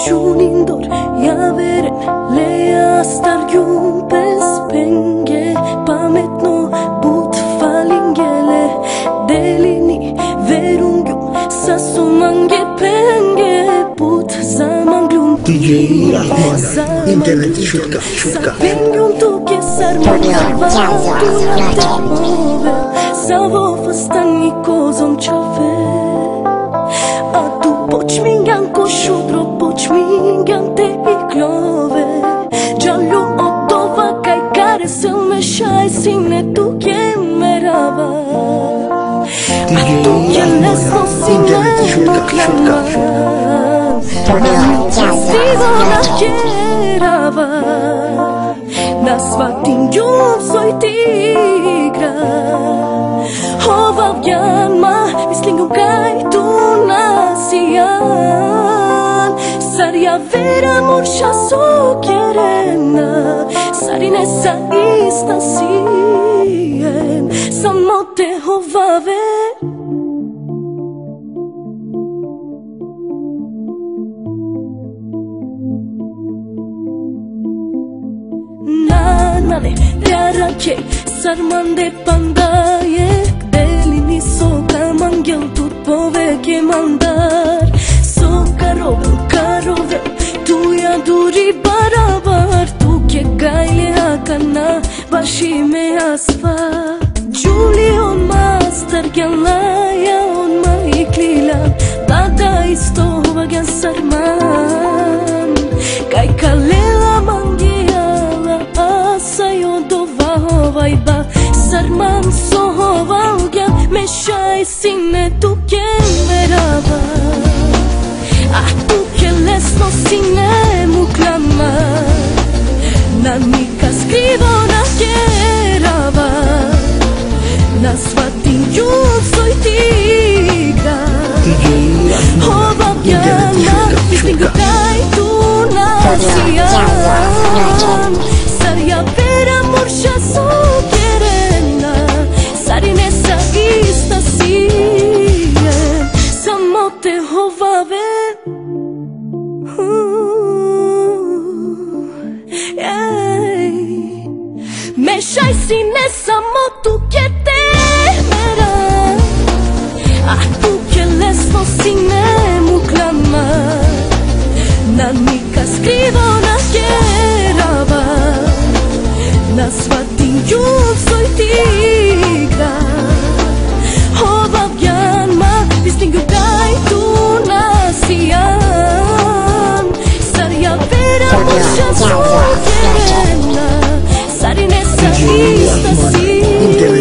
shunindor javeren leja stargjum pes penge pametno but falingele delini verungjum sa sumange penge but zamanglum DJ Rahman internet şutka pengjum tu ke sarmava tu ove savo fastani kozom chave a tu poçmingan koshudro poçmingan te iklove giallo ottova kai care să me shai sine tu ke merava a tu ke lesno sine muklama Sigona kierava na svatingjum soj tigra Hova vjanma mislingum kaj tu nasijan Sarja vera morsha so kjerena Sarine sa istasijen Samo te hovave Nane, tearakej, sarmande pandaje Delini soka mangjel tut poveke mandar Soka karovel, tuja duri barabar Tu ke gajle akana, bashi me asfa Gjuli on master gjanlaja, on ma iklila Dada istova gjan sarman Kaj kalela Vajba sarman sohovalga me shaj sine tu ke merava a tu ke lesno sine muklama na nika skrivo na kjerava na svatingjum soj tigra Hovavljama istingu kaj tu nasijan Sarja vera morsha so kjerena Sarine sa istasijen Samo te hovave Me shaj sine samo tu ke temera A tu ke lesno sine muklama Na nika skrivo na kjerava Na svatingjum soj tigra Hova vjanma vislingu kaj tu nasijan Sarja vera morsha so kjerena Sarine sa istasijen